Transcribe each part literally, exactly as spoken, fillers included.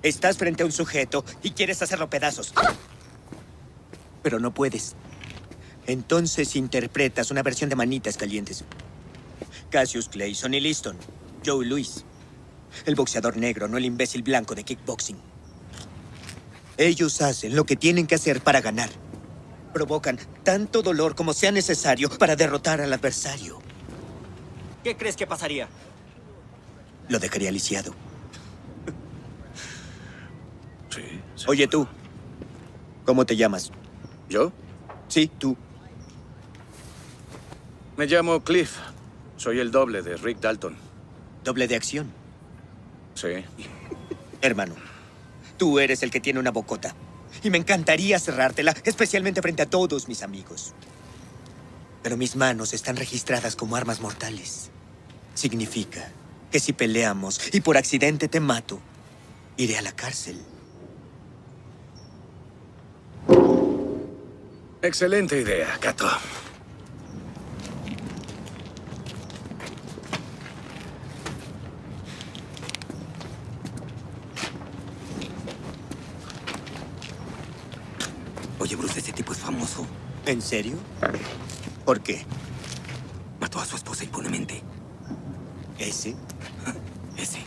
Estás frente a un sujeto y quieres hacerlo pedazos. Pero no puedes. Entonces interpretas una versión de Manitas Calientes. Cassius Clay, Sonny Liston, Joe Louis. El boxeador negro, no el imbécil blanco de kickboxing. Ellos hacen lo que tienen que hacer para ganar. Provocan tanto dolor como sea necesario para derrotar al adversario. ¿Qué crees que pasaría? Lo dejaría lisiado. Sí. Oye, tú. ¿Cómo te llamas? ¿Yo? Sí, tú. Me llamo Cliff. Soy el doble de Rick Dalton. Doble de acción. Sí. Hermano, tú eres el que tiene una bocota. Y me encantaría cerrártela, especialmente frente a todos mis amigos. Pero mis manos están registradas como armas mortales. Significa que si peleamos y por accidente te mato, iré a la cárcel. Excelente idea, Cato. Oye, Bruce, ese tipo es famoso. ¿En serio? ¿Por qué? Mató a su esposa impunemente. ¿Ese? Ese.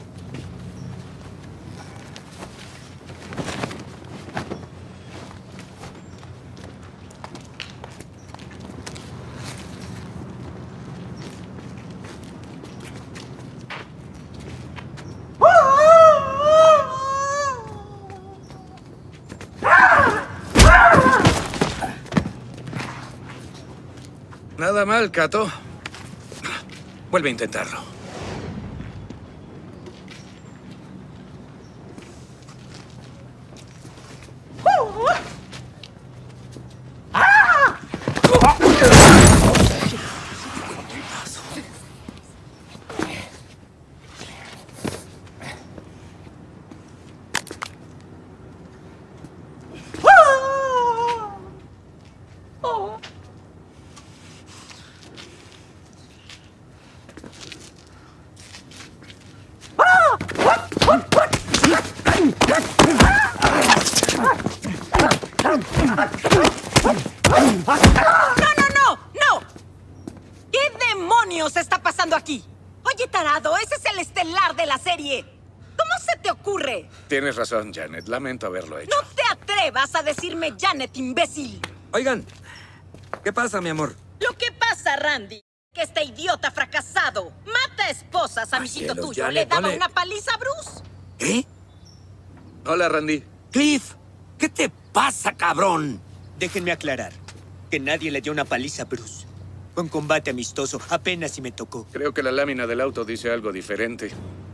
Nada mal, Cato. Vuelve a intentarlo. está pasando aquí? Oye, tarado, ese es el estelar de la serie. ¿Cómo se te ocurre? Tienes razón, Janet. Lamento haberlo hecho. No te atrevas a decirme Janet, imbécil. Oigan, ¿qué pasa, mi amor? Lo que pasa, Randy, que este idiota fracasado mata esposas, amiguito cielos, tuyo. Janet, ¿Le daba no le- una paliza a Bruce? ¿Qué? Hola, Randy. Cliff, ¿qué te pasa, cabrón? Déjenme aclarar que nadie le dio una paliza a Bruce. Fue un combate amistoso, apenas si me tocó. Creo que la lámina del auto dice algo diferente.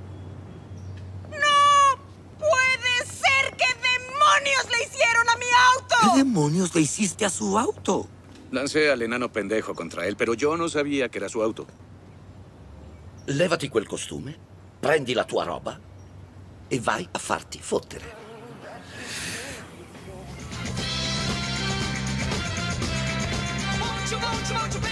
¡No! ¡Puede ser! ¿Qué demonios le hicieron a mi auto? ¿Qué demonios le hiciste a su auto? Lancé al enano pendejo contra él, pero yo no sabía que era su auto. Levati quel costume, prendi la tua roba e vai a farti fottere. Won't you, won't you, won't you